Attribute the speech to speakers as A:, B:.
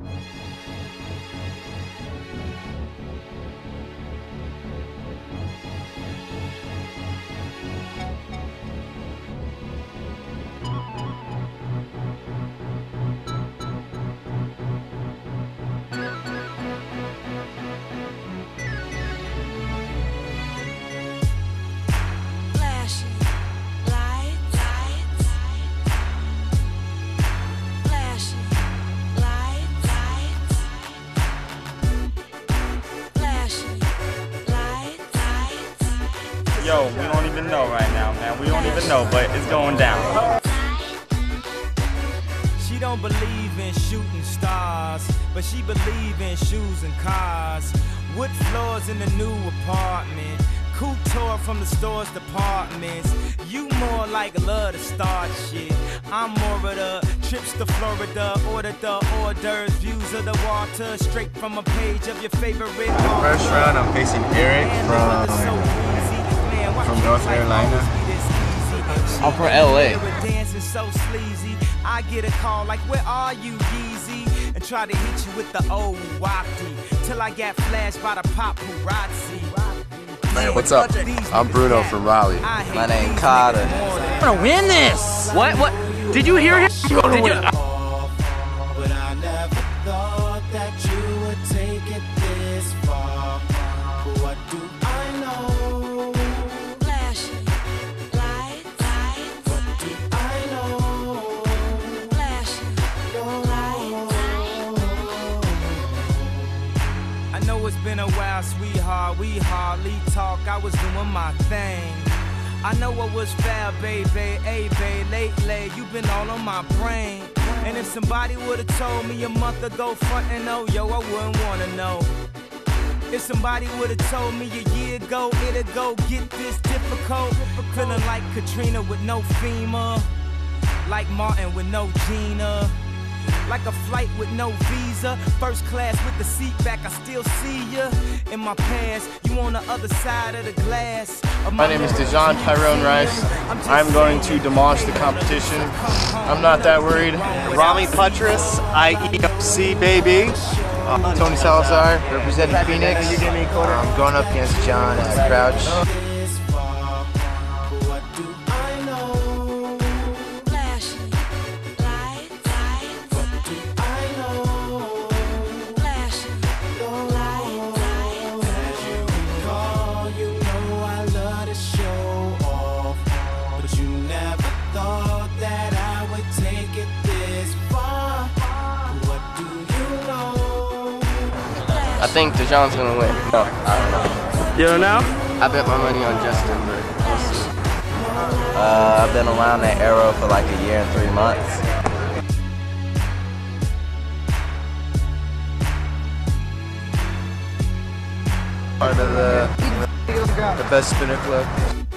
A: Yo, we don't even know right now, man. We don't even know, but it's going down.
B: She don't believe in shooting stars, but she believe in shoes and cars. Wood floors in the new apartment. Couture from the store's departments. You more like love to start shit. I'm more of the trips to Florida, order the orders, views of the water, straight from a page of your favorite author.
C: First round, I'm facing Derek from North Carolina.
D: I'm from LA.
B: Dancing so sleazy. I get a call like, where are you, Yeezy? And try to hit you with the old wacky till I get flashed by the paparazzi.
C: Hey, what's up? I'm Bruno from Raleigh.
D: My name Carter.
E: I'm gonna win this. What? Did you hear him? Did you?
B: But I never thought that you would take it this far. But what do I know?
F: Flashing lights.
B: What do I know?
F: Flashing lights.
B: I know it's been a while, sweetheart. We hardly talk. I was doing my thing. I know what was fair, baby. Hey, babe, lately you've been all on my brain. And if somebody would've told me a month ago, front and no, yo, I wouldn't wanna know. If somebody would've told me a year ago, it'd go get this difficult. Feeling like Katrina with no FEMA, like Martin with no Gina. Like a flight with no visa, first class with the seat back, I still see ya. In my past, you on the other side of the glass.
C: My name is Dejan Tyrone Rice. I'm going to demolish the competition. I'm not that worried.
G: Rami Putras, IEOC baby.
C: Tony Salazar, representing Phoenix. I'm going up against John at Crouch.
D: I think Dejan's gonna win. No, I don't know.
E: You don't know?
D: I bet my money on Justin, but we'll see. I've been around that era for like a year and 3 months.
C: Part of the best spinner club.